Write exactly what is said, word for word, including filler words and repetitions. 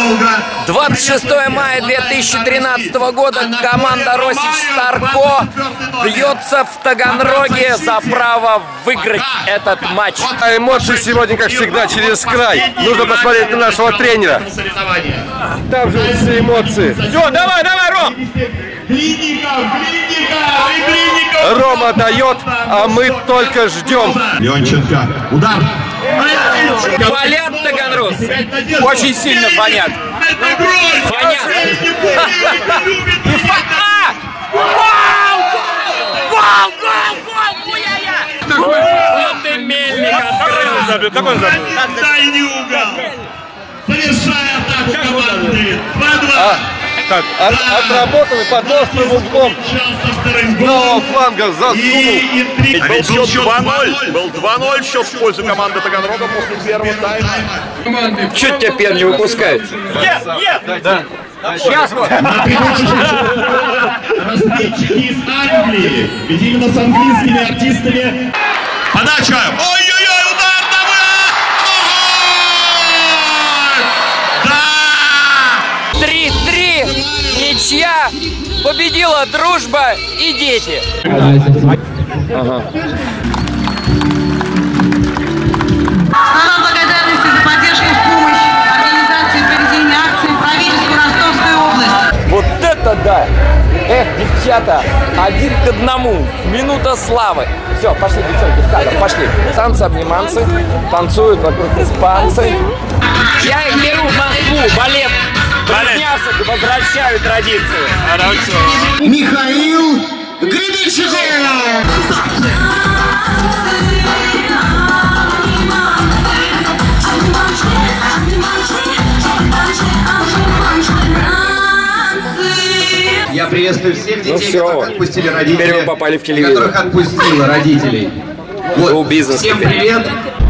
двадцать шестое мая две тысячи тринадцатого года команда Росич Старко бьется в Таганроге за право выиграть этот матч. А эмоции сегодня, как всегда, через край. Нужно посмотреть на нашего тренера. Там же все эмоции. Все, давай, давай, Ром! Рома дает, а мы только ждем. Леонченко. Удар. Фонят Таганрог. Очень сильно фонят. Фонят. Гол, гол, гол! Хуя-я! Вот и Мельник открылся. Как он забыл? Дальний угол. Совершая атаку команды. два-два. Так, от, отработанный под острым углом правого фланга засунул. А ведь был счет два ноль. Был два ноль счет в пользу команды Таганрога после первого тайма. Чуть тебя пен не выпускает. Нет, нет! Да. Сейчас вот! Разведчики из Англии. Ведь именно с английскими артистами. Подача. Ой-ой-ой, удар на выход! Да! три-три. Ничья. Победила дружба и дети. Ага. Слова благодарности за поддержку и помощь организации проведения акции правительству Ростовской области. Вот это да! Эх, девчата, один к одному. Минута славы. Все, пошли, девчонки, в кадр, пошли. Танцы-обниманцы, танцуют вокруг испанцы. Я их беру в Москву, балет. Близняшек возвращаю традицию. Михаил Гребенщиков! Я приветствую всех детей, Ну все, которых отпустили родители, теперь вы попали в телевизор. которых отпустило родителей. Вот, Шоу-бизнес всем теперь. привет.